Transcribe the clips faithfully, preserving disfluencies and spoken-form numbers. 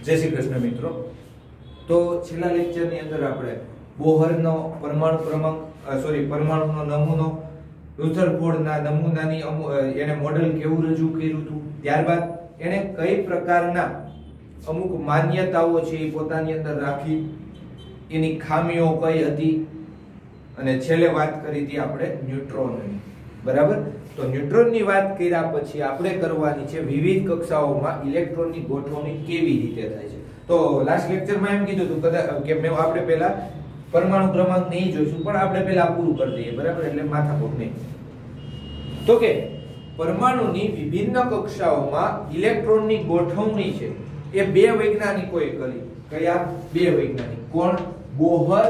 जय श्री कृष्ण मित्रों। तो छेल्ला लेक्चर ની અંદર આપણે બોહરનો પરમાણુ ક્રમાંક સોરી પરમાણુનો નમૂનો રુથરફોર્ડના નમૂનાની એને મોડેલ કેવું રજૂ કર્યું હતું, ત્યારબાદ એને કઈ પ્રકારના અમુક માન્યતાઓ છે એ પોતાની અંદર રાખી, એની ખામીઓ કઈ હતી, અને છેલ્લે વાત કરી હતી આપણે ન્યુટ્રોનની। બરાબર। તો ન્યુટ્રોનની વાત કર્યા પછી આપણે કરવાની છે વિવિધ કક્ષાઓમાં ઇલેક્ટ્રોનની ગોઠવણી કેવી રીતે થાય છે। તો લાસ્ટ લેક્ચરમાં એમ કીધું હતું કદાચ કે મેં આપણે પહેલા પરમાણુ ક્રમાંક નહીં જોઈશું, પણ આપણે પહેલા પૂરું કરી દઈએ। બરાબર, એટલે માથાકૂટ નહીં। તો કે પરમાણુની વિભિન્ન કક્ષાઓમાં ઇલેક્ટ્રોનની ગોઠવણી છે એ બે વૈજ્ઞાનિકોએ કરી। કયા બે વૈજ્ઞાનિક? કોણ? બોહર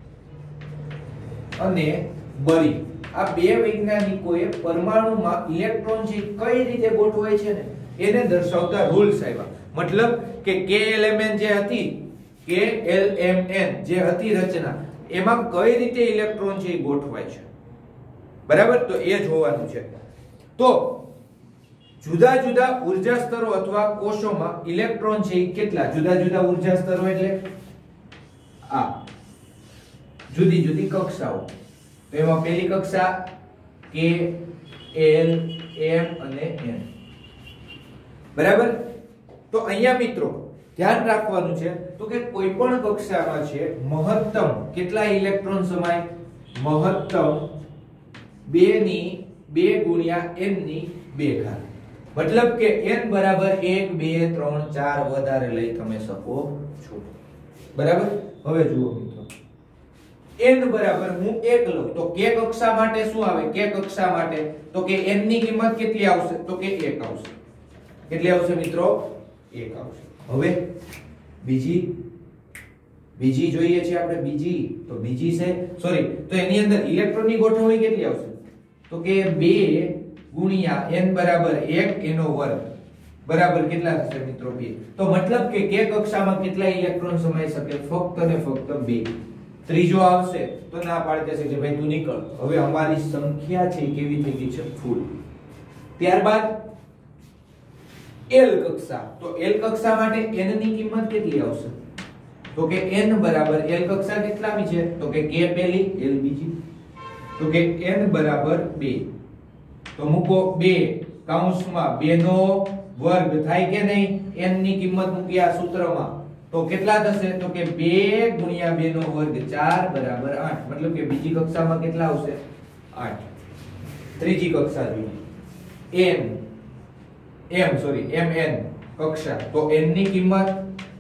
અને બરી। આ બે વૈજ્ઞાનિકોએ પરમાણુમાં ઇલેક્ટ્રોન જે કઈ રીતે ગોઠવાય છે ને એને દર્શાવતા રૂલ્સ આવ્યા। મતલબ કે કે એલ એમ એન જે હતી, કે એલ એમ એન જે હતી રચના, એમાં કઈ રીતે ઇલેક્ટ્રોન છે એ ગોઠવાય છે। બરાબર, તો એ જોવાનું છે। તો જુદા જુદા ઊર્જા સ્તરો અથવા કોષોમાં ઇલેક્ટ્રોન છે એ કેટલા જુદા જુદા ઊર્જા સ્તરો એટલે આ જુદી જુદી કક્ષાઓ। તો એમાં પહેલી કક્ષા કે એલ એમ અને એન। બરાબર। તો અહીંયા મિત્રો ધ્યાન રાખવાનું છે તો કે કોઈ પણ કક્ષામાં છે મહત્તમ કેટલા ઇલેક્ટ્રોન સમાય? મહત્તમ બે ની બે ગુણ્યા n ની બે ઘાત। મતલબ કે n બરાબર એક બે ત્રણ ચાર વધારે લઈ તમે શકો છો। બરાબર। હવે જુઓ મિત્રો, n બરાબર હું એક લઉં તો k કક્ષા માટે શું આવે? k કક્ષા માટે તો કે n ની કિંમત કેટલી આવશે? તો કે એક આવશે। કેટલી આવશે મિત્રો? એક આવશે। હવે બીજી બીજી જોઈએ છે આપણે બીજી તો બીજી છે સોરી તો એની અંદર ઇલેક્ટ્રોનની ગોઠવણી કેટલી આવશે? તો કે બે ગુણ્યા n બરાબર એક એનો વર્ગ બરાબર કેટલા થશે મિત્રો? બે। તો મતલબ કે k કક્ષામાં કેટલા ઇલેક્ટ્રોન સમાઈ શકે? ફક્ત ને ફક્ત બે। ત્રીજો આવશે તો ના પાડી દેશે કે ભાઈ તું નીકળ, હવે અમારી સંખ્યા છે કેવી થઈ ગઈ છે? ફૂલ। ત્યારબાદ L કક્ષા, તો L કક્ષા માટે n ની કિંમત કેટલી આવશે? તો કે n બરાબર L કક્ષા કેટલામી છે? તો કે k પહેલી L બીજી, તો કે n બરાબર બે। તો મૂકો બે કૌંસમાં બે નો વર્ગ થાય કે નહીં? n ની કિંમત મૂકી આ સૂત્રમાં તો કેટલા થશે? તો કે બે ગુણ્યા બે નો વર્ગ ચાર બરાબર આઠ। મતલબ કે બીજી કક્ષામાં કેટલા આવશે? આઠ। ત્રીજી કક્ષા જોઈએ n m સોરી mn કક્ષા, તો n ની કિંમત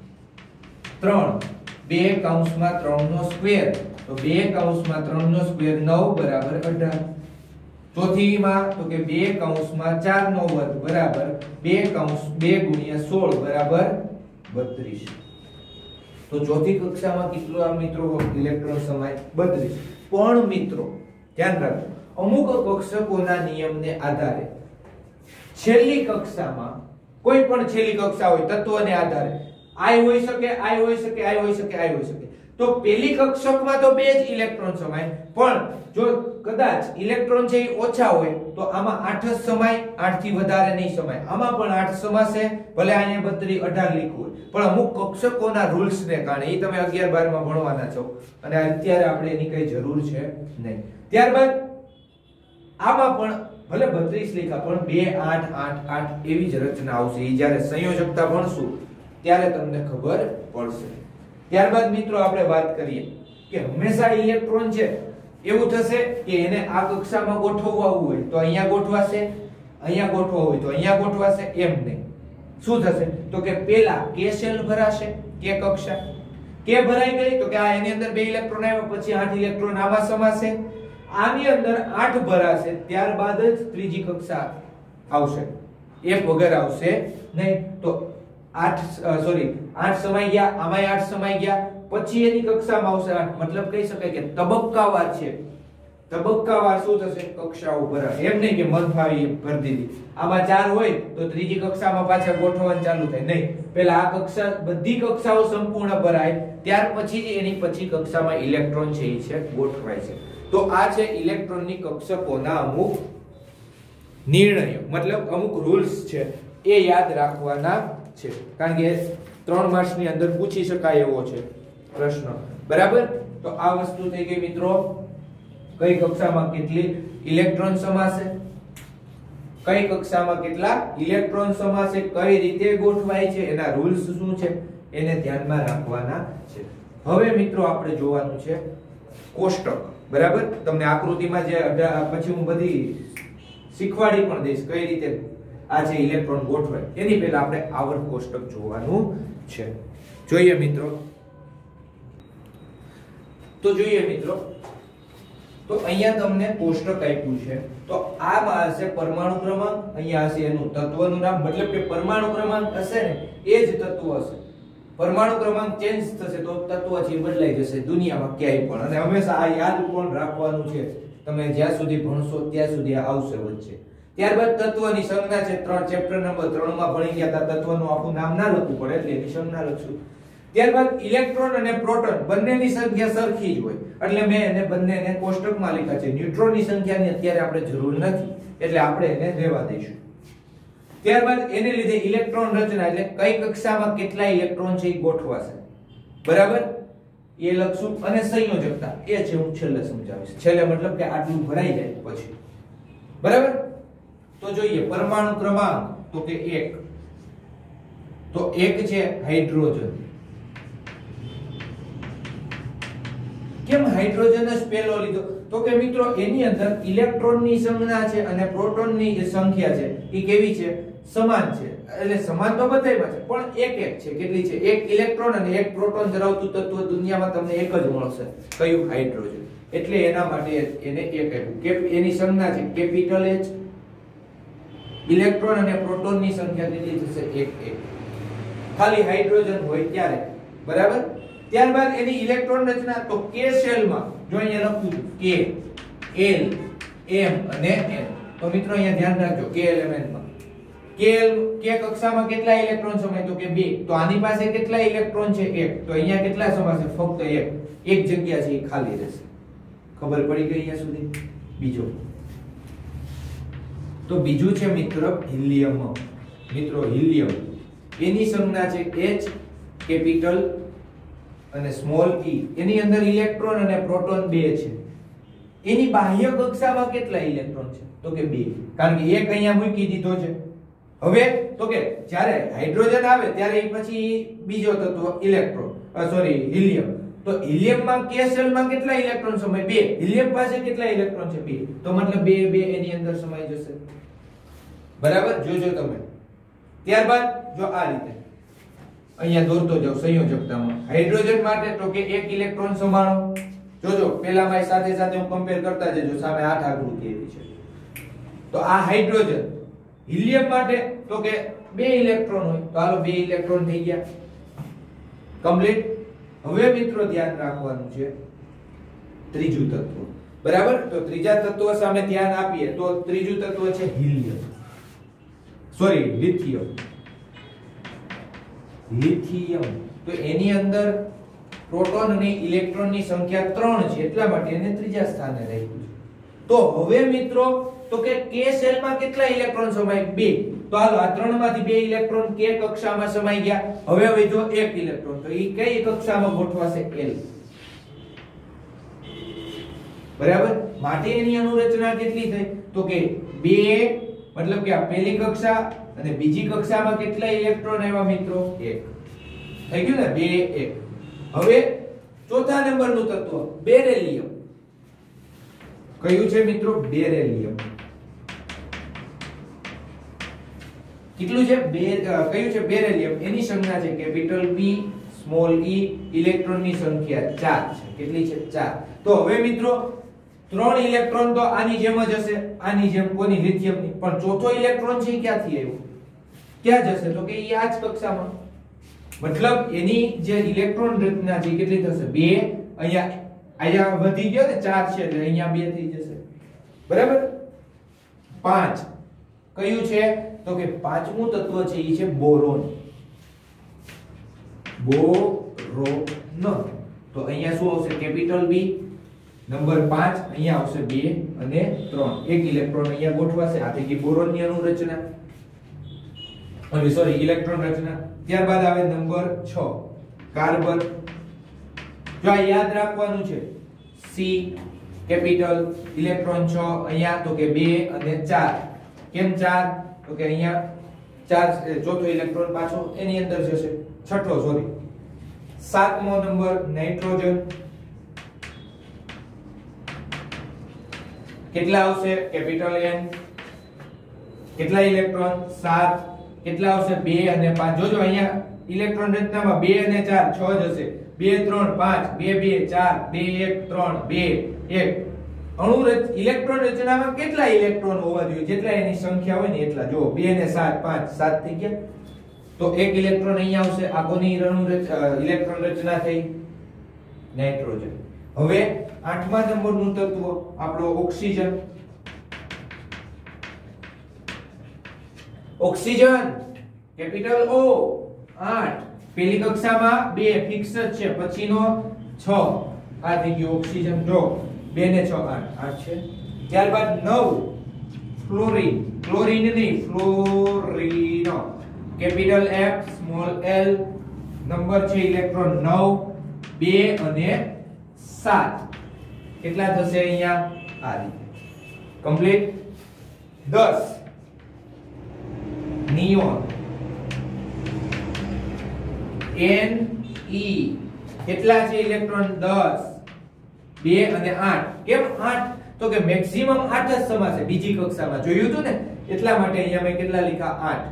ત્રણ, બે કૌંસમાં ત્રણ નો સ્ક્વેર, તો બે કૌંસમાં ત્રણ નો સ્ક્વેર નવ બરાબર અઢાર। ચોથી માં તો કે બે કૌંસમાં ચાર નો વર્ગ બરાબર બે કૌંસ બે ગુણ્યા સોળ બરાબર બત્રીસ। તો ચોથી કક્ષામાં કેટલો આ મિત્રો ઇલેક્ટ્રોન સમાય? બત્રીસ। પણ મિત્રો ધ્યાન રાખો, અમુક કક્ષકોના નિયમને આધારે છેલ્લી કક્ષામાં કોઈ પણ છેલ્લી કક્ષા હોય તત્વને આધારે i હોઈ શકે, i હોઈ શકે, i હોઈ શકે, i હોઈ શકે, તો પેલી કક્ષકમાં તો બે જ ઇલેક્ટ્રોન સમાય, પણ જો કદાચ ઇલેક્ટ્રોન છે એ ઓછા હોય તો આમાં આઠ જ સમાય, આઠ થી વધારે નહીં સમાય। આમાં પણ આઠ સમાશે, ભલે અહીંયા બત્રીસ અઢાર લખ્યું હોય, પણ અમુક કક્ષકોના રૂલ્સ ને કારણે એ તમે અગિયાર બાર માં ભણવાના છો અને અત્યારે આપણે એની કઈ જરૂર છે નહીં। ત્યારબાદ આમાં પણ ભલે બત્રીસ લખ્યા પણ બે આઠ આઠ આઠ એવી જ રચના આવશે। એ જ્યારે સંયોજકતા ભણશું ત્યારે તમને ખબર પડશે। ત્યારબાદ મિત્રો આપણે વાત કરીએ કે હંમેશા ઇલેક્ટ્રોન છે એવું થશે કે એને આ કક્ષામાં ગોઠવવું હોય તો અહીંયા ગોઠવાશે, અહીંયા ગોઠવવું હોય તો અહીંયા ગોઠવાશે, એમ નહીં। શું થશે? તો કે પહેલા k શેલ ભરાશે, k કક્ષા k ભરાઈ ગઈ તો કે આ એની અંદર બે ઇલેક્ટ્રોન આવ્યા, પછી આઠ ઇલેક્ટ્રોન આમાં સમાશે, આની અંદર આઠ ભરાશે, ત્યારબાદ જ ત્રીજી કક્ષા આવશે, એક વગર આવશે નહીં। તો આઠ સોરી આઠ સમાઈ ગયા, આમાંય આઠ સમાઈ ગયા, પછી એની કક્ષામાં આવશે આઠ। મતલબ કહી શકાય કે તબક્કાવાર છે, તબક્કાવાર શું થશે? કક્ષાઓ ભરાશે, એમ નહીં કે મન ફાવી ભરી દીધી। આમાં ચાર હોય તો ત્રીજી કક્ષામાં પાછા ગોઠવવાનું ચાલુ થાય, નહીં, પહેલા આ કક્ષા બધી કક્ષાઓ સંપૂર્ણ ભરાય ત્યાર પછી જ એની પછી કક્ષામાં ઇલેક્ટ્રોન છે એ છે ગોઠવાય છે। તો આ છે ઇલેક્ટ્રોનની કક્ષકોના અમુક નિર્ણયો, મતલબ અમુક રૂલ્સ છે એ યાદ રાખવાના છે, કારણ કે ત્રણ માર્ક્સની અંદર પૂછી શકાય એવો છે પ્રશ્ન, બરાબર. તો આ વસ્તુ થઈ ગઈ મિત્રો, કઈ કક્ષામાં કેટલી ઇલેક્ટ્રોન સમાશે, કઈ કક્ષામાં કેટલા ઇલેક્ટ્રોન સમાશે, કઈ રીતે ગોઠવાય છે, એના રૂલ્સ શું છે એને ધ્યાનમાં રાખવાના છે. હવે મિત્રો આપણે જોવાનું છે કોષ્ટક, બરાબર. તમને આકૃતિમાં જે પછી હું બધી શીખવાડી પણ દઈશ કઈ રીતે આ જે ઇલેક્ટ્રોન ગોઠવાય. એની પહેલા આપણે આવર્ત કોષ્ટક જોવાનું છે. જોઈએ મિત્રો, તો જોઈએ મિત્રો, તો અહીંયા તમને કોષ્ટક આપ્યું છે. તો આમાં હશે પરમાણુ ક્રમાંક, અહીંયા હશે એનું તત્વનું નામ, મતલબ કે પરમાણુ ક્રમાંક હશે ને એ જ તત્વ હશે. પરમાણુ ક્રમાંક ચેન્જ થશે તો તત્વ છે બદલાઈ જશે દુનિયામાં ક્યાંય પણ. અને હંમેશા આ યાદ પણ રાખવાનું છે, તમે જ્યાં સુધી ભણશો ત્યાં સુધી આ આવશે વચ્ચે. ત્યારબાદ તત્વની સંજ્ઞા છે, ત્રણ ચેપ્ટર નંબર ત્રણ માં ભણી ગયા હતા. તત્વનું આખું નામ ના લખવું પડે એટલે એની સંજ્ઞા લખશું. ત્યારબાદ ઇલેક્ટ્રોન અને પ્રોટોન બંનેની સંખ્યા સરખી જ હોય એટલે મેં એને બંનેને કોષ્ટકમાં લખ્યા છે. ન્યુટ્રોનની સંખ્યાની અત્યારે આપણે જરૂર નથી એટલે આપણે એને રહેવા દઈશું. ત્યારબાદ એને લીધે ઇલેક્ટ્રોન રચના એટલે કઈ કક્ષામાં કેટલા ઇલેક્ટ્રોન છે એ ગોઠવાશે, બરાબર, એ લખશું. અને સંયોજકતા એ છે હું છેલ્લે સમજાવીશ. છેલ્લે મતલબ કે આટલું ભરાઈ જાય પછી, બરાબર. તો જોઈએ પરમાણુ ક્રમાંક, તો કે એક, તો એક છે હાઇડ્રોજન. કેમ હાઇડ્રોજન જ પહેલો લીધો? તો કે મિત્રો એની અંદર ઇલેક્ટ્રોનની સંખ્યા છે અને પ્રોટોનની સંખ્યા છે એ કેવી છે? સમાન છે. એટલે સમાન તો બધાયમાં છે પણ એક એક છે. કેટલી છે? એક ઇલેક્ટ્રોન અને એક પ્રોટોન ધરાવતું તત્વ દુનિયામાં તમને એક જ મળશે. કયું? હાઇડ્રોજન. એટલે એના માટે એને એક આપ્યું. કે એની સંખ્યા છે કેપિટલ H. ઇલેક્ટ્રોન અને પ્રોટોનની સંખ્યા કેટલી થશે? એક એક. ખાલી હાઇડ્રોજન હોય ત્યારે, બરાબર. ત્યારબાદ એની ઇલેક્ટ્રોન રચના, તો K શેલમાં જો અહીંયા લખ્યું છે K, L, M અને N. તો મિત્રો અહીંયા ધ્યાન રાખજો K એલિમેન્ટ માં K K કક્ષામાં કેટલા ઇલેક્ટ્રોન સમાય? તો કે બે. તો આની પાસે કેટલા ઇલેક્ટ્રોન છે? એક. તો અહીંયા કેટલા સમાશે? ફક્ત એક. એક જગ્યા છે એ ખાલી રહેશે. ખબર પડી ગઈ અહીંયા સુધી? બીજો, તો બીજું છે મિત્રો હિલિયમ. મિત્રો હિલિયમ એની સંજ્ઞા છે H, કેપિટલ અને સ્મોલ e. એની અંદર ઇલેક્ટ્રોન અને પ્રોટોન બે છે. એની બાહ્ય કક્ષામાં કેટલા ઇલેક્ટ્રોન છે? તો કે બે. કારણ કે એક અહીંયા મૂકી દીધો છે. હવે તો કે જ્યારે હાઇડ્રોજન આવે ત્યારે પછી બીજો તત્વ ઇલેક્ટ્રોન સોરી હિલિયમ. તો હિલિયમમાં K શેલમાં કેટલા ઇલેક્ટ્રોન સમાય? બે. હિલિયમ પાસે કેટલા ઇલેક્ટ્રોન છે? બે. તો મતલબ બે બે એની અંદર સમાઈ જશે, બરાબર. જોજો તમે. ત્યારબાદ જો આ રીતે અહીંયા દોરતો જાવ સંયોજકતામાં. હાઇડ્રોજન માટે તો કે એક ઇલેક્ટ્રોન સમાણો. જોજો પેલામાં સાથે સાથે હું કમ્પેર કરતા જજો. સામે આઠ આકૃતિ એવી છે. તો આ હાઇડ્રોજન. હિલિયમ માટે તો કે બે ઇલેક્ટ્રોન હોય. તો હાલો બે ઇલેક્ટ્રોન થઈ ગયા, કમ્પ્લીટ. હવે મિત્રો ધ્યાન રાખવાનું છે ત્રીજું તત્વ, બરાબર. તો ત્રીજા તત્વ સામે ધ્યાન આપીએ તો ત્રીજું તત્વ છે હિલિયમ સોરી લિથિયમ. લિથિયમ તો એની અંદર પ્રોટોન અને ઇલેક્ટ્રોનની સંખ્યા ત્રણ છે એટલા માટે એને ત્રીજા સ્થાને રાખ્યું છે. તો હવે મિત્રો તો કે K શેલમાં કેટલા ઇલેક્ટ્રોન સમાય? બે. તો હાલો આ ત્રણ માંથી બે ઇલેક્ટ્રોન K કક્ષામાં સમાઈ ગયા. હવે હવે જો એક ઇલેક્ટ્રોન, તો ઈ કઈ કક્ષામાં ગોઠવાશે? L, બરાબર. માટે એની અનુરચના કેટલી થઈ? તો કે બે, મતલબ કે આ પહેલી કક્ષા અને બીજી કક્ષામાં કેટલા ઇલેક્ટ્રોન આવ્યા મિત્રો? એક. થઈ ગયું ને? બે એક. હવે ચોથા નંબરનું તત્વ બેરિલિયમ. કયું છે મિત્રો? બેરિલિયમ. કેટલું છે? બે. કયું છે? બેરિલિયમ. એની સંખ્યા છે કેપિટલ B, સ્મોલ e. ઇલેક્ટ્રોનની સંખ્યા ચાર છે. કેટલી છે? ચાર. તો હવે મિત્રો ત્રણ ઇલેક્ટ્રોન તો આની જેમ જ હશે, આની જેમ. કોની? લિથિયમની. પણ ચોથો ઇલેક્ટ્રોન છે ક્યાંથી આવ્યો? ક્યાં જશે? તો કે ઈ આ જ કક્ષામાં. મતલબ એની જે ઇલેક્ટ્રોન રચના છે કેટલી થશે? બે. અહીંયા અહીંયા વધી ગયો ને ચાર છે એટલે અહીંયા બે થઈ જશે, બરાબર. પાંચ કયું છે? તો કે પાંચમું તત્વ છે ઈ છે બોરોન. બોરોન. તો અહીંયા શું આવશે? Capital B. નંબર પાંચ અહીંયા આવશે બે અને ત્રણ. એક ઇલેક્ટ્રોન અહીંયા ગોઠવાશે. આ થઈ ગઈ બોરોનની અણુરચના. ઓકે સોરી ઇલેક્ટ્રોન રચના. ત્યારબાદ આવે નંબર છ કાર્બન. જો આ યાદ રાખવાનું છે સી કેપિટલ ઇલેક્ટ્રોન છ અહીંયા તો કે બે અને ચાર. કેમ ચાર? તો કે અહીંયા ચાર ચોથો ઇલેક્ટ્રોન પાછો એની અંદર જશે. છઠ્ઠો સોરી સાતમો નંબર નાઇટ્રોજન. કેટલા આવશે? Capital N. કેટલા ઇલેક્ટ્રોન? સાત. કેટલા આવશે? બે અને પાંચ. જોજો અહીંયા ઇલેક્ટ્રોન રચનામાં બે અને ચાર છ જ હશે. બે ત્રણ પાંચ, બે બે ચાર, બે એક ત્રણ, બે એક. અણુ ઇલેક્ટ્રોન રચનામાં કેટલા ઇલેક્ટ્રોન હોવા જોઈએ? જેટલા એની સંખ્યા હોય ને એટલા. જો બે ને સાત પાંચ, સાત થઈ ગયા. તો એક ઇલેક્ટ્રોન અહીંયા આવશે. આ કોની અણુ ઇલેક્ટ્રોન રચના થઈ? નાઇટ્રોજન. હવે આઠમા નંબરનું તત્વ આપણો ઓક્સિજન. ઓક્સિજન કેપિટલ ઓ આઠ. પેલી કક્ષામાં બે ફિક્સ જ છે, પછીનો છ. આ થઈ ગયું ઓક્સિજન. જો બે ને છ આઠ આઠ છે. ત્યારબાદ નવ ફ્લોરીન. ક્લોરીન નહીં ફ્લોરીનો. Capital F small L. Number છે ઇલેક્ટ્રોન નવ. બે અને સાત. કેટલા થશે અહીંયા? આ રીતે કમ્પ્લીટ. દસ નિયોન. N E. કેટલા છે ઇલેક્ટ્રોન? દસ. બે અને આઠ. કેમ આઠ? તો કે મેક્સિમમ આઠ જ સમાશે બીજી કક્ષામાં જોયું હતું ને, એટલા માટે અહીંયા મેં કેટલા લખ્યા? આઠ.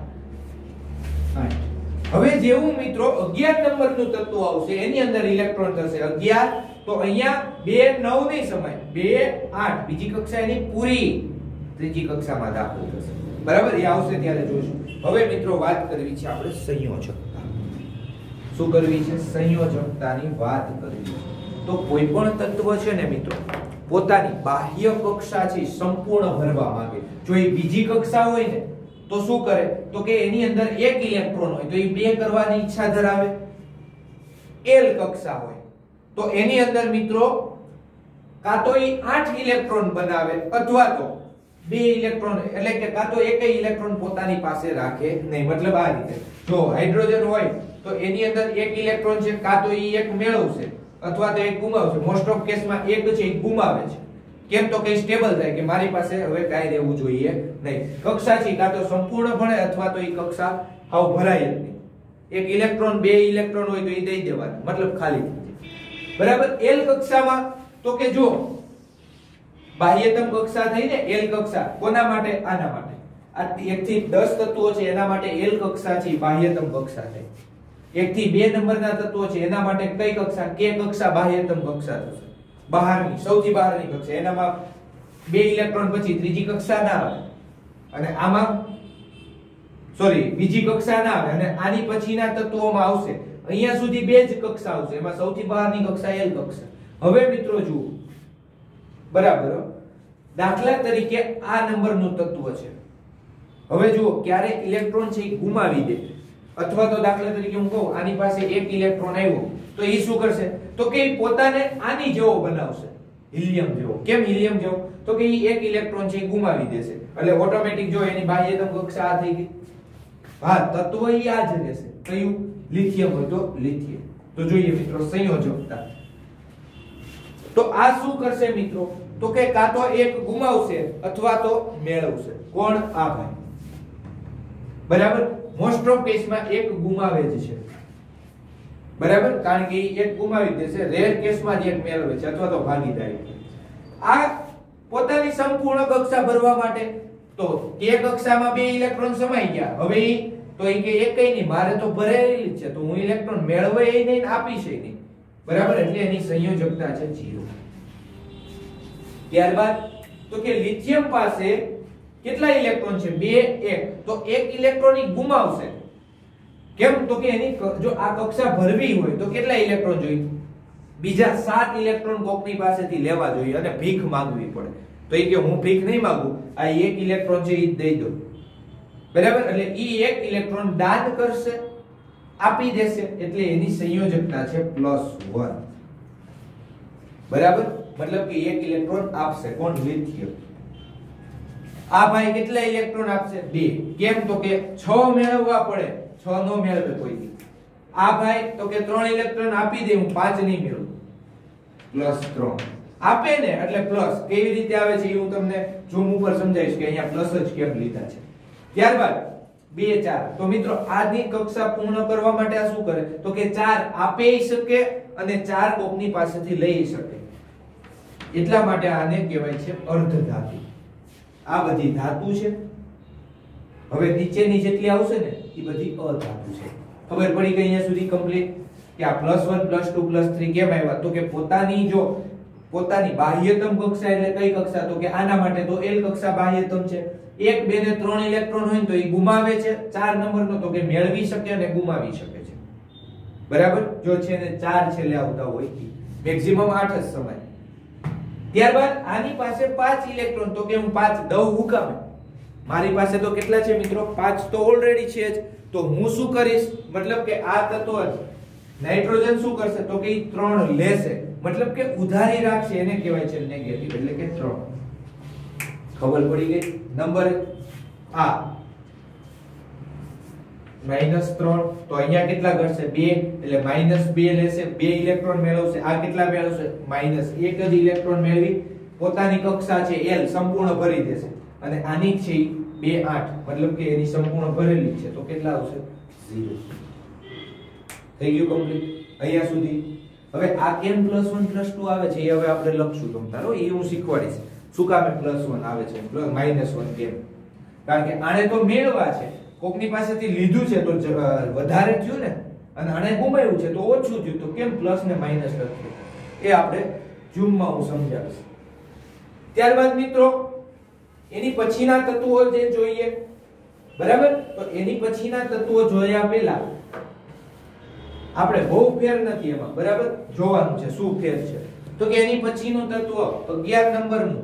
આઠ. હવે જેવું મિત્રો અગિયાર નંબરનું તત્વ આવશે એની અંદર ઇલેક્ટ્રોન થશે અગિયાર. તો અહીંયા બે નવ નહીં સમાય, બે આઠ. બીજી કક્ષા એની પૂરી ત્રીજી કક્ષામાં દાખલ થશે. બરાબર? એ આવશે ત્યારે જોઈશું. હવે મિત્રો વાત કરવી છે આપણે સંયોજકતા. શું કરવી છે? સંયોજકતાની વાત કરવી છે. તો કોઈ પણ તત્વ છે ને મિત્રો પોતાની બાહ્ય કક્ષા છે સંપૂર્ણ ભરવા માંગે. જો એ બીજી કક્ષા હોય ને તો શું કરે? તો કે એની અંદર એક ઇલેક્ટ્રોન હોય તો એ બે કરવાની ઈચ્છા ધરાવે. એલ કક્ષા હોય તો એની અંદર મિત્રો કાં તો એ આઠ ઇલેક્ટ્રોન બનાવે અથવા તો બે ઇલેક્ટ્રોન, એટલે કે કાં તો એક ઇલેક્ટ્રોન પોતાની પાસે રાખે નહીં. મતલબ આ રીતે જો હાઇડ્રોજન હોય તો એની અંદર એક ઇલેક્ટ્રોન છે, કાં તો એ એક મેળવશે અથવા તો એક ગુમાવશે. મોસ્ટ ઓફ કેસમાં એક છે એ ગુમાવે છે. કેમ? તો કે સ્ટેબલ થાય કે મારી પાસે હવે કાઈ રહેવું જોઈએ નહીં. કક્ષા છે કાં તો સંપૂર્ણ ભણે અથવા તો એ કક્ષા હાવ ભરાય જ નહીં. એક ઇલેક્ટ્રોન બે ઇલેક્ટ્રોન હોય તો એ દઈ દેવાનું, મતલબ ખાલી થઈ જાય. બરાબર? એલ કક્ષામાં તો કે જો બાહ્યતમ કક્ષા થઈ ને એલ કક્ષા કોના માટે? આના માટે. આ એક થી દસ તત્વો છે એના માટે એલ કક્ષા છે બાહ્યતમ કક્ષા થઈ. એક થી બે નંબરના તત્વો છે એના માટે કઈ કક્ષા? કે કક્ષા બાહ્યતમ કક્ષા થશે. બહારની સૌથી બહારની કક્ષા. એનામાં બે ઇલેક્ટ્રોન પછી ત્રીજી કક્ષા ના આવે અને આમાં સોરી બીજી કક્ષા ના આવે અને આની પછીના તત્વોમાં આવશે. અહીંયા સુધી બે જ કક્ષા આવશે. એમાં સૌથી બહારની કક્ષા એલ કક્ષા. હવે મિત્રો જુઓ બરાબર. દાખલા તરીકે આ નંબરનું તત્વ છે. હવે જુઓ ક્યારે ઇલેક્ટ્રોન છે એ ગુમાવી દે અથવા તો દાખલા તરીકે હું કહું આની પાસે એક ઇલેક્ટ્રોન આવ્યો તો એ શું કરશે? તો કે એ પોતાને આની જેવો બનાવશે, હિલિયમ જેવો. કેમ હિલિયમ જેવો? તો કે એ એક ઇલેક્ટ્રોન છે એ ગુમાવી દેશે એટલે ઓટોમેટિક જો એની બાહ્યતમ કક્ષા આ થઈ ગઈ. હા, તત્વ એ આ જ રહેશે. કયું? લિથિયમ હોય તો લિથિયમ. તો જોઈએ મિત્રો સંયોજકતા. તો આ શું કરશે મિત્રો? તો કે કાં તો એક ગુમાવશે અથવા તો મેળવશે. કોણ? આ ભાઈ. બરાબર? મોસ્ટ ઓફ કેસમાં એક ગુમાવે જ છે. બરાબર? કારણ કે એક ગુમાવી દેશે. રેર કેસમાં જ એક મેળવે છે અથવા તો ભાગીદારી. આ પોતાની સંપૂર્ણ કક્ષા ભરવા માટે તો કે કક્ષામાં બે ઇલેક્ટ્રોન સમાઈ ગયા. હવે તો એ કે એકય નહીં, મારે તો ભરેલી જ છે તો હું ઇલેક્ટ્રોન મેળવે નહીં આપીશ નહીં. બરાબર? એટલે એની સંયોજકતા છે ઝીરો. ત્યારબાદ તો કે લિથિયમ પાસે કેટલા ઇલેક્ટ્રોન છે? બે એક. તો એક ઇલેક્ટ્રોન ઈ ગુમાવશે. કેમ? તો કે એની જો આ કક્ષા ભરવી હોય તો કેટલા ઇલેક્ટ્રોન જોઈએ? બીજા સાત ઇલેક્ટ્રોન કોકની પાસેથી લેવા જોઈએ અને ભીખ માંગવી પડે. તો એ કે હું ભીખ નહીં માંગુ, આ એક ઇલેક્ટ્રોન છે ઈ દઈ દો. બરાબર? એટલે ઈ એક ઇલેક્ટ્રોન દાન કરશે, આપી દેશે. એટલે એની સંયોજકતા છે પ્લસ વન. બરાબર? મતલબ કે એક ઇલેક્ટ્રોન આપશે. કોણ? લિથિયમ. આ ભાઈ કેટલા ઇલેક્ટ્રોન આપશે? બે. કેમ? તો કે છ મેળવવા પડે, છ નો મેળવે કોઈ દી. આ ભાઈ તો કે ત્રણ ઇલેક્ટ્રોન આપી દે, હું પાંચ નહીં મેળવું, પ્લસ ત્રણ આપે ને એટલે પ્લસ. કેવી રીતે આવે છે એ હું તમને ઝૂમ ઉપર સમજાવીશ કે અહીંયા પ્લસ જ કેમ લીધા છે. ત્યારબાદ બે ચાર. તો મિત્રો આની કક્ષા પૂર્ણ કરવા માટે આ શું કરે? તો કે ચાર આપી શકે અને ચાર કોકની પાસેથી લઈ શકે. એટલા માટે આને કહેવાય છે અર્ધ ધાતુ. આ બધી ધાતુ છે. હવે નીચેની જેટલી આવશે ને એ બધી અધાતુ છે. ખબર પડી ગઈ અહીંયા સુધી કમ્પ્લીટ કે આ plus one plus two plus three કેમ આવ્યા? તો કે પોતાની જો પોતાની બાહ્યતમ કક્ષા એટલે કઈ કક્ષા? તો કે આના માટે તો એલ કક્ષા બાહ્યતમ છે. એક બે ને ત્રણ ઇલેક્ટ્રોન હોય તો એ ગુમાવે છે. ચાર નંબરનો તો કે મેળવી શકે અને ગુમાવી શકે છે. બરાબર? જો છે ને ચાર છેલ્લે આવતા હોય મેક્સિમમ આઠ જ સમાય. ત્યારબાદ આની પાસે પાંચ ઇલેક્ટ્રોન. તો કે હું પાંચ દઉં હું કામ? મારી પાસે તો કેટલા છે મિત્રો? પાંચ તો ઓલરેડી છે જ. તો હું શું કરીશ? મતલબ કે આ તત્વ નાઇટ્રોજન શું કરશે? તો કે ત્રણ લેશે. મતલબ કે ઉધારી રાખશે, એને કહેવાય છે નેગેટિવ, એટલે કે ત્રણ. ખબર પડી ગઈ? નંબર આ માઈનસ ત્રણ. તો અહીંયા કેટલા કરશે? બે. એટલે માઈનસ બે લેશે, બે ઇલેક્ટ્રોન મેળવશે. આ કેટલા મેળવશે? માઈનસ એક જ ઇલેક્ટ્રોન મેળવી પોતાની કક્ષા છે એલ સંપૂર્ણ ભરી દેશે. અને આની છે બે આઠ, મતલબ કે એની સંપૂર્ણ ભરેલી છે. તો કેટલા આવશે? ઝીરો. થઈ ગયું કમ્પ્લીટ અહીંયા સુધી. હવે આ કેમ પ્લસ વન પ્લસ ટુ આવે છે એ હવે આપણે લખશું. તમ તારો એ હું શીખવાડીશ શું કામે પ્લસ વન આવે છે, માઈનસ વન કેમ. કારણ કે આને તો મેળવા છે, કોકની પાસેથી લીધું છે તો વધારે થયું ને, અને આને ગુમાવ્યું છે તો ઓછું થયું. તો કેમ પ્લસ ને માઈનસ લખ્યું એ આપણે ઝૂમમાં હું સમજાવીશ. ત્યારબાદ મિત્રો એની પછીના તત્વો જે જોઈએ, બરાબર? તો એની પછીના તત્વો જોયા પહેલા આપણે બહુ ફેર નથી એમાં, બરાબર? જોવાનું છે શું ફેર છે. તો કે એની પછીનું તત્વ અગિયાર નંબરનું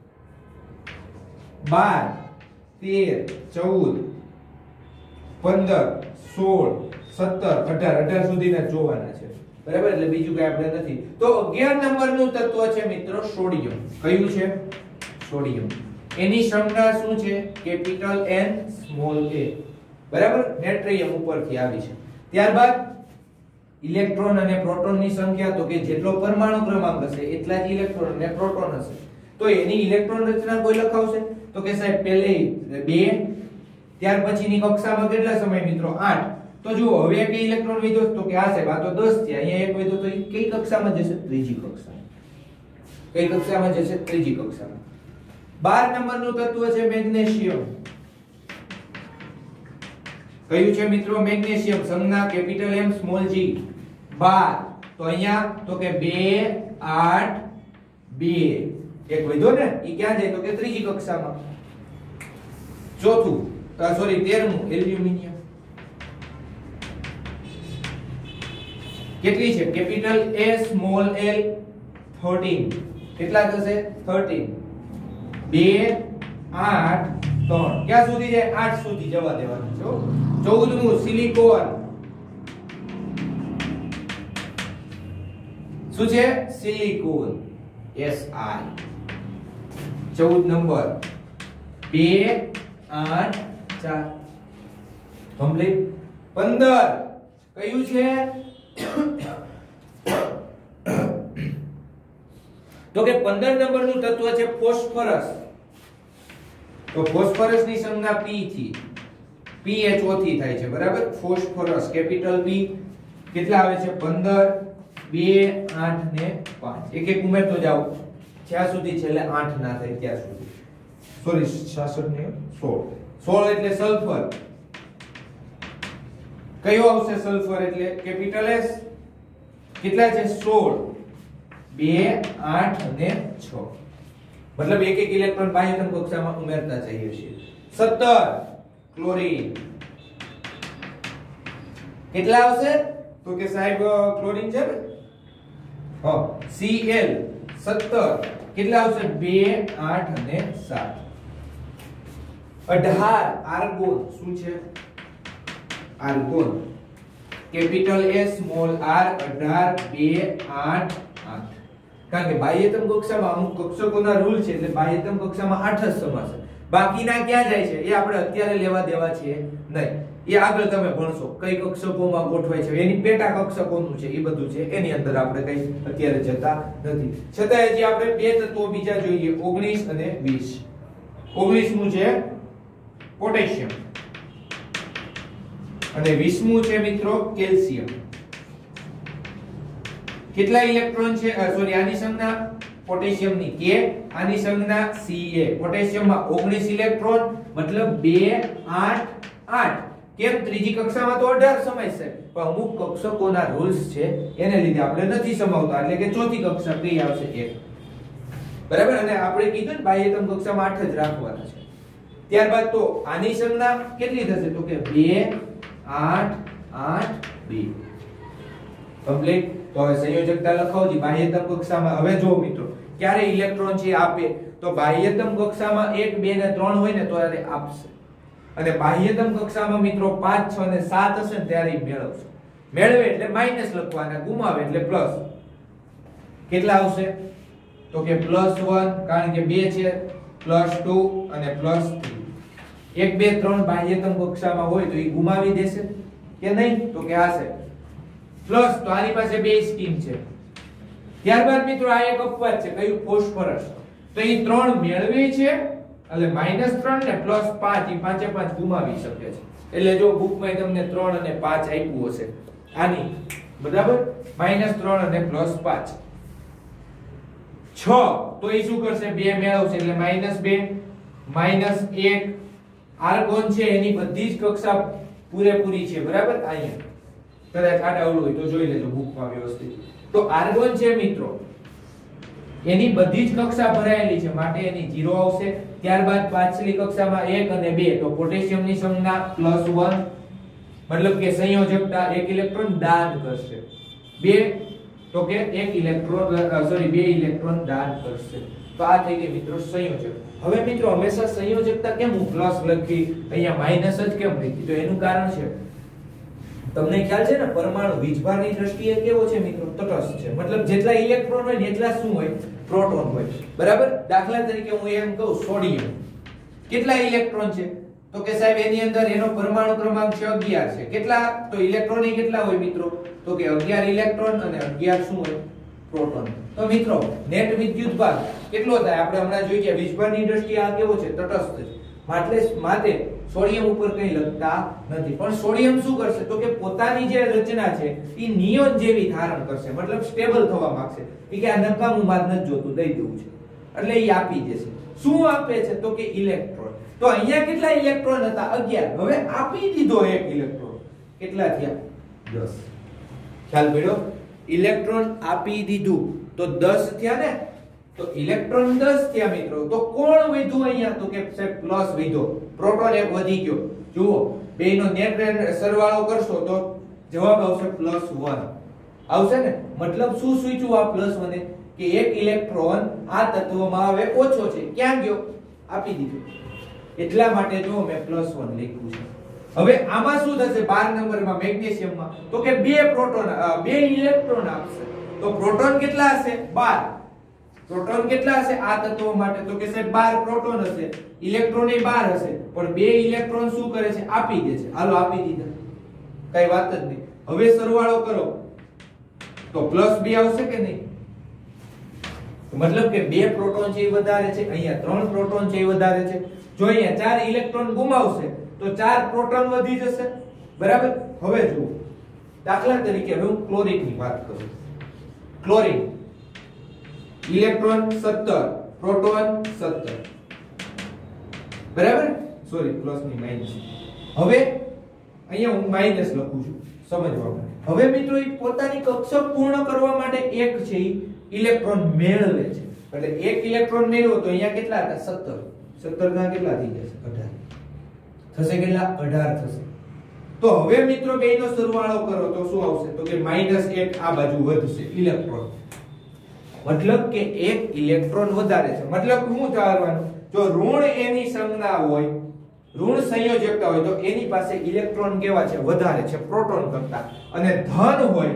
બાર તેર ચૌદ પંદર સોળ સત્તર અઢાર અઢાર સુધીના જોવાના છે, બરાબર? એટલે બીજું કઈ આપણે નથી. તો અગિયાર નંબરનું તત્વ છે મિત્રો સોડિયમ. કયું છે? સોડિયમ. એની સંજ્ઞા શું છે? કેપિટલ N સ્મોલ a, બરાબર? નેટ્રિયમ ઉપરથી આવી છે. ત્યારબાદ ઇલેક્ટ્રોન અને પ્રોટોનની સંખ્યા, તો કે જેટલો પરમાણુ ક્રમાંક હશે એટલા જ ઇલેક્ટ્રોન અને પ્રોટોન હશે. તો એની ઇલેક્ટ્રોન રચના કોઈ લખાવશે? તો કે સાહેબ પહેલે બે, ત્યાર પછીની કક્ષામાં કેટલા સમય મિત્રો? આઠ. તો જુઓ હવે કઈ ઇલેક્ટ્રોન વધ્યો? તો કે આ સાહેબ આ તો દસ થયા. અહીંયા એક વધ્યો તો કઈ કક્ષામાં જશે? ત્રીજી કક્ષામાં. કઈ કક્ષામાં જશે? ત્રીજી કક્ષામાં. બાર નંબરનું તત્વ છે મેગ્નેશિયમ. કયું છે મિત્રો? મેગ્નેશિયમ. સંજ્ઞા કેપિટલ M સ્મોલ g. બાર. તો અહીંયા તો કે બે આઠ બે એક વધ્યો ને, ઈ ક્યાં જાય? તો કે ત્રીજી કક્ષામાં. ચોથું સોરી તેરમું એલ્યુમિનિયમ. કેટલી છે? Capital A small l thirteen. કેટલા થશે? thirteen. બે આઠ ત્રણ. ક્યાં સુધી જાય? આઠ સુધી જવા દેવાનું છે. ચૌદમું સિલિકોન. શું છે? સિલિકોન. S I. ચૌદ નંબર. બે આઠ ચાર. કમ્પ્લીટ. પંદર. કયું છે? તો કે પંદર નંબરનું તત્વ છે ફોસ્ફરસ. તો ફોસ્ફરસ ની સંજ્ઞા P થી પીએચઓ થી થાય છે, બરાબર? Phosphorus capital P. કેટલા આવે છે? પંદર બે આઠ ને પાંચ. એક એક ઉમેરતો જાવ જ્યાં સુધી છેલ્લે આઠ ના થાય ત્યાં સુધી. સોરી છાસઠ ને સોળ. સોળ એટલે સલ્ફર. કયો આવશે સલ્ફર? એટલે કેપિટલ S. કેટલા છે? સોળ. બે આઠ અને છ. મતલબ એક એક ઇલેક્ટ્રોન બાહ્યતમ કક્ષામાં ઉમેરતા જઈએ છીએ. સત્તર ક્લોરીન. કેટલા આવશે? તો કે સાહેબ ક્લોરીન છે ને, હા Cl સત્તર. કેટલા આવશે? બે આઠ અને સાત. અઢાર આર્ગોન. શું છે? Argon. Capital A small r. અઢાર બે આઠ આઠ. કારણ કે બાહ્યતમ કક્ષામાં અમુક કક્ષકોના રૂલ છે એટલે બાહ્યતમ કક્ષામાં આઠ જ સમાશે. બાકીના ક્યાં જાય છે એ આપણે અત્યારે લેવા દેવા છે નહીં, એ આગળ તમે ભણશો કઈ કક્ષકોમાં ગોઠવાય છે, એની પેટા કક્ષકોનું છે એ બધું છે, એની અંદર આપણે કઈ અત્યારે જતા નથી. છતાં હજી આપણે બે તત્વો બીજા જોઈએ, ઓગણીસ અને વીસ. ઓગણીસ મું છે પોટેશિયમ અને વીસ મું છે મિત્રો કેલ્શિયમ. કેટલા ઇલેક્ટ્રોન છે? સોરી, આની સંજ્ઞા પોટેશિયમ ની K, આની સંજ્ઞા Ca. પોટેશિયમ માં ઓગણીસ ઇલેક્ટ્રોન મતલબ બે આઠ આઠ. કેમ? ત્રીજી કક્ષામાં તો અઢાર સમાય છે, પણ અમુક કક્ષકોના રૂલ્સ છે એને લીધે આપણે નથી સમાવતા, એટલે કે ચોથી કક્ષા કઈ આવશે એક. બરાબર. અને આપણે કીધું ને બાહ્યતમ કક્ષામાં આઠ જ રાખવાના છે. ત્યારબાદ તો આની સંજ્ઞા કેટલી થશે? તો કે બે આઠ આઠ બે. કમ્પ્લીટ. તો હવે સંયોજકતા લખાવજી બાહ્યતમ કક્ષામાં. હવે જો મિત્રો ક્યારે ઇલેક્ટ્રોન છે આપે તો બાહ્યતમ કક્ષામાં એક બે ને ત્રણ હોય ને તો ત્યારે આપશે, અને બાહ્યતમ કક્ષામાં મિત્રો પાંચ છ ને સાત હશે ને ત્યારે મેળવશે. મેળવે એટલે માઈનસ લખવાના, ગુમાવે એટલે પ્લસ. કેટલા આવશે? તો કે પ્લસ વન, કારણ કે બે છે, પ્લસ ટુ અને પ્લસ થ્રી. એક બે ત્રણ બાહ્યતમ કક્ષામાં હોય તો એ ગુમાવી દેશે કે નહીં? તો કે આ છે પ્લસ, તો આની પાસે બે સ્કીમ છે. ત્યારબાદ મિત્રો આ એક અપવાદ છે, કયું? ફોસ્ફરસ. તો એ ત્રણ મેળવે છે એટલે માઈનસ ત્રણ ને પ્લસ પાંચ, એ પાંચે પાંચ ગુમાવી શકે છે. એટલે જો બુકમાં તમને ત્રણ અને પાંચ આપ્યું હશે આની, બરાબર, માઈનસ ત્રણ અને પ્લસ પાંચ. છ તો એ શું કરશે? બે મેળવશે એટલે માઈનસ બે, માઈનસ એક. આર્ગોન છે એની બધી જ કક્ષા પૂરેપૂરી છે, બરાબર. અહીંયા કદાચ આડાવડું હોય તો જોઈ લેજો બુકમાં વ્યવસ્થિત. તો આર્ગોન છે મિત્રો એની બધી જ કક્ષા ભરાયેલી છે, માટે એની ઝીરો આવશે. ત્યારબાદ પાછલી કક્ષામાં એક અને બે, તો પોટેશિયમની સંજ્ઞા પ્લસ વન, મતલબ કે સંયોજકતા એક ઇલેક્ટ્રોન દાન કરશે. બે તો કે એક ઇલેક્ટ્રોન સોરી બે ઇલેક્ટ્રોન દાન કરશે. તો આ થઈ ગઈ મિત્રો સંયોજક. હવે મિત્રો હંમેશા સંયોજકતા કેમ હું પ્લસ લખી અહીંયા માઈનસ જ કેમ લખી? તો એનું કારણ છે, તમને ખ્યાલ છે ને પરમાણુ વીજભારની દ્રષ્ટિએ કેવો છે મિત્રો? તટસ્થ છે. મતલબ જેટલા ઇલેક્ટ્રોન હોય ને એટલા શું હોય? પ્રોટોન હોય, બરાબર. દાખલા તરીકે હું એમ કહું સોડિયમ કેટલા ઇલેક્ટ્રોન છે? તો કે સાહેબ એની અંદર એનો પરમાણુ ક્રમાંક છે અગિયાર છે. કેટલા? તો ઇલેક્ટ્રોન એ કેટલા હોય મિત્રો? તો કે અગિયાર ઇલેક્ટ્રોન અને અગિયાર શું હોય? પ્રોટોન. તો મિત્રો નેટ વિદ્યુતભાર કેટલો થાય? આપણે હમણાં જોઈ ગયા વીજભારની દ્રષ્ટિએ આ કેવો છે? તટસ્થ છે. માટે માટે સોડિયમ ઉપર કંઈ લખતા નથી. પણ સોડિયમ શું કરશે? તો કે પોતાની જે રચના છે એ નિયોન જેવી ધારણ કરશે, મતલબ સ્ટેબલ થવા માંગશે. એ કે આ નકામું માર નથી જોતું, દઈ દેવું છે, એટલે એ આપી દેશે. શું આપે છે? તો કે ઇલેક્ટ્રોન. તો અહીંયા કેટલા ઇલેક્ટ્રોન હતા? અગિયાર. હવે આપી દીધો એક ઇલેક્ટ્રોન. કેટલા થયા? દસ. ખ્યાલ પડ્યો? ઇલેક્ટ્રોન આપી દીધું તો દસ થયા ને? તો ઇલેક્ટ્રોન દસ થયા મિત્રો. તો કોણ વધ્યું અહીંયા? તો કે પ્લસ વધ્યો, પ્રોટોન એક વધી ગયો. જુઓ બેનો નેટ સરવાળો કરશો તો જવાબ આવશે પ્લસ વન આવશે ને? મતલબ શું સૂચવું આ પ્લસ વન? કે એક ઇલેક્ટ્રોન આ તત્વમાં હવે ઓછો છે. ક્યાં ગયો? આપી દીધો. એટલા માટે જો મેં પ્લસ વન લખ્યું છે. હવે આમાં શું થશે? બાર નંબરમાં મેગ્નેશિયમમાં તો કે બે પ્રોટોન બે ઇલેક્ટ્રોન આપશે. તો પ્રોટોન કેટલા હશે? બાર. પ્રોટોન કેટલા હશે આ તત્વો માટે? તો કે સાહેબ બાર પ્રોટોન હશે, ઇલેક્ટ્રોન એ બાર હશે, પણ બે ઇલેક્ટ્રોન શું કરે છે? આપી દે છે. હાલો આપી દીધા, કઈ વાત જ નહીં. હવે સરવાળો કરો તો પ્લસ બે આવશે કે નહીં? મતલબ કે બે પ્રોટોન છે એ વધારે છે, અહીંયા ત્રણ પ્રોટોન છે એ વધારે છે. જો અહીંયા ચાર ઇલેક્ટ્રોન ગુમાવશે તો ચાર પ્રોટોન વધી જશે, બરાબર. હવે જુઓ દાખલા તરીકે હવે હું ક્લોરીન ની વાત કરું. ક્લોરીન ઇલેક્ટ્રોન સત્તર, પ્રોટોન સત્તર, બરાબર. સોરી પ્લસ ની માઈનસ. હવે અહીંયા હું માઈનસ લખું છું સમજવા માટે. હવે મિત્રો એ પોતાની કક્ષક પૂર્ણ કરવા માટે એક છે ઇલેક્ટ્રોન મેળવે છે. એટલે એક ઇલેક્ટ્રોન મેળવ્યો તો અહીંયા કેટલા હતા? સત્તર. સત્તર ના કેટલા થઈ જશે? અઢાર થશે. કેટલા? અઢાર થશે. તો હવે મિત્રો બેનો સરવાળો કરો તો શું આવશે? તો કે માઈનસ એક આ બાજુ વધશે ઇલેક્ટ્રોન. મતલબ કે એક ઇલેક્ટ્રોન વધારે છે. મતલબ શું ધારવાનું? જો ઋણ એની સંજ્ઞા હોય, ઋણ સંયોજકતા હોય તો એની પાસે ઇલેક્ટ્રોન કેવા છે? વધારે છે પ્રોટોન કરતા. અને ધન હોય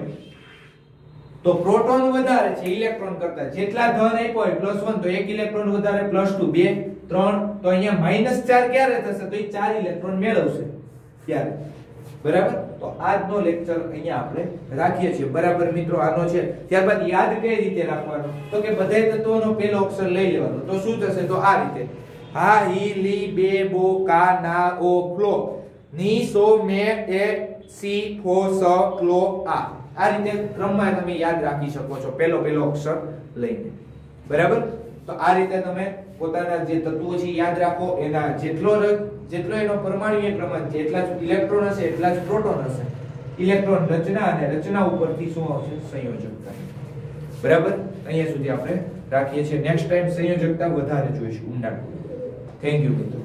તો પ્રોટોન વધારે છે ઇલેક્ટ્રોન કરતા. જેટલા ધન આપ્યો હોય પ્લસ વન તો એક ઇલેક્ટ્રોન વધારે, પ્લસ ટુ બે, ત્રણ, તો અહીંયા માઈનસ ચાર ક્યારે થશે? તો એ ચાર ઇલેક્ટ્રોન મેળવશે ત્યારે. બરાબર? તો આજનો લેક્ચર અહીંયા આપણે રાખીએ છીએ. બરાબર મિત્રો, આનો છે. ત્યારબાદ યાદ કઈ રીતે રાખવાનો? તો કે બધા તત્વોનો પહેલો અક્ષર લઈ લેવાનો. તો શું થશે? તો આ રીતે હા હી લી બે બો કા ના ઓ ફ્લો ની સો મે એ સી ફો સ ક્લો આ. આ રીતે ક્રમમાં તમે યાદ રાખી શકો છો પહેલો પહેલો અક્ષર લઈને. બરાબર? તો આ રીતે તમે પોતાના જે તત્વો છે યાદ રાખો. એના જેટલો જેટલો એનો પરમાણુય ક્રમાંક છે એટલા જ ઇલેક્ટ્રોન હશે એટલા જ પ્રોટોન હશે. ઇલેક્ટ્રોન રચના અને રચના ઉપરથી શું આવશે? સંયોજકતા. બરાબર? અહીંયા સુધી આપણે રાખીએ છીએ. નેક્સ્ટ ટાઈમ સંયોજકતા વધારે જોઈશું ઊંડાણપૂર્વક. થેન્ક યુ મિત્રો.